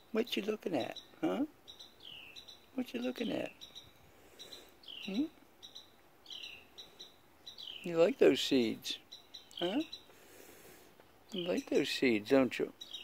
What you looking at, huh? What you looking at? Hmm? You like those seeds, huh? You like those seeds, don't you?